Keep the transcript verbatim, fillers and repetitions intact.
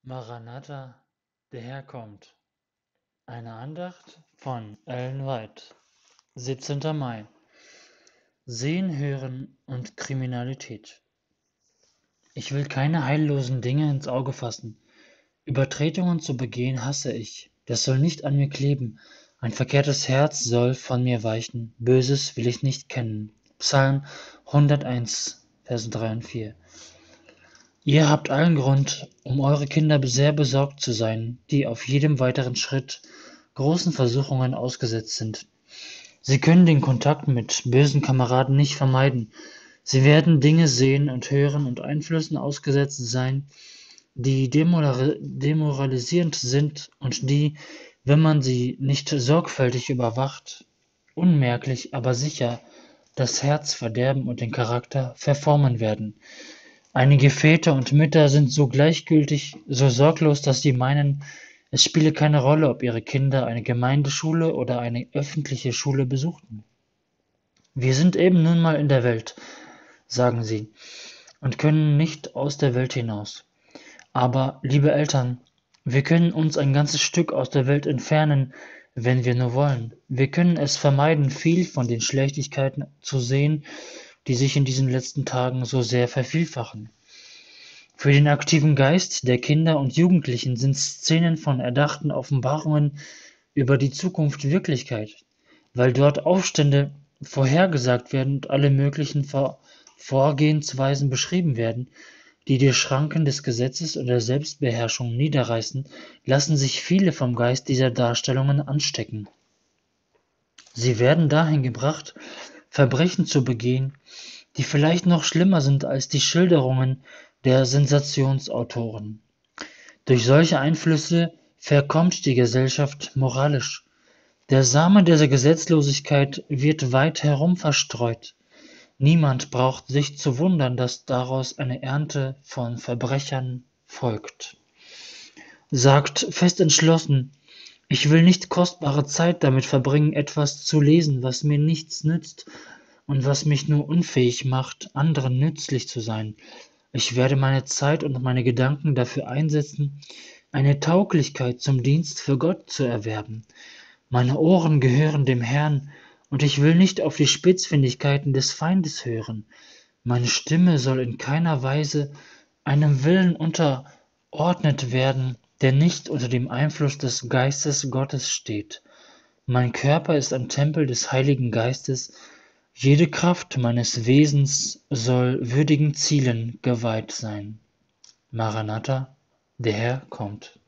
Maranatha, der Herr kommt. Eine Andacht von Ellen White, siebzehnter Mai. Sehen, Hören und Kriminalität. Ich will keine heillosen Dinge ins Auge fassen. Übertretungen zu begehen hasse ich. Das soll nicht an mir kleben. Ein verkehrtes Herz soll von mir weichen. Böses will ich nicht kennen. Psalm hunderteins, Vers drei und vier. Ihr habt allen Grund, um eure Kinder sehr besorgt zu sein, die auf jedem weiteren Schritt großen Versuchungen ausgesetzt sind. Sie können den Kontakt mit bösen Kameraden nicht vermeiden. Sie werden Dinge sehen und hören und Einflüssen ausgesetzt sein, die demoral- demoralisierend sind und die, wenn man sie nicht sorgfältig überwacht, unmerklich, aber sicher das Herz verderben und den Charakter verformen werden. Einige Väter und Mütter sind so gleichgültig, so sorglos, dass sie meinen, es spiele keine Rolle, ob ihre Kinder eine Gemeindeschule oder eine öffentliche Schule besuchten. Wir sind eben nun mal in der Welt, sagen sie, und können nicht aus der Welt hinaus. Aber, liebe Eltern, wir können uns ein ganzes Stück aus der Welt entfernen, wenn wir nur wollen. Wir können es vermeiden, viel von den Schlechtigkeiten zu sehen, die sich in diesen letzten Tagen so sehr vervielfachen. Für den aktiven Geist der Kinder und Jugendlichen sind Szenen von erdachten Offenbarungen über die Zukunft Wirklichkeit, weil dort Aufstände vorhergesagt werden und alle möglichen Vor Vorgehensweisen beschrieben werden, die die Schranken des Gesetzes und der Selbstbeherrschung niederreißen, lassen sich viele vom Geist dieser Darstellungen anstecken. Sie werden dahin gebracht, Verbrechen zu begehen, die vielleicht noch schlimmer sind als die Schilderungen der Sensationsautoren. Durch solche Einflüsse verkommt die Gesellschaft moralisch. Der Same der Gesetzlosigkeit wird weit herum verstreut. Niemand braucht sich zu wundern, dass daraus eine Ernte von Verbrechern folgt. Sagt fest entschlossen, ich will nicht kostbare Zeit damit verbringen, etwas zu lesen, was mir nichts nützt und was mich nur unfähig macht, anderen nützlich zu sein. Ich werde meine Zeit und meine Gedanken dafür einsetzen, eine Tauglichkeit zum Dienst für Gott zu erwerben. Meine Ohren gehören dem Herrn, und ich will nicht auf die Spitzfindigkeiten des Feindes hören. Meine Stimme soll in keiner Weise einem Willen unterordnet werden, der nicht unter dem Einfluss des Geistes Gottes steht. Mein Körper ist ein Tempel des Heiligen Geistes, jede Kraft meines Wesens soll würdigen Zielen geweiht sein. Maranatha, der Herr kommt.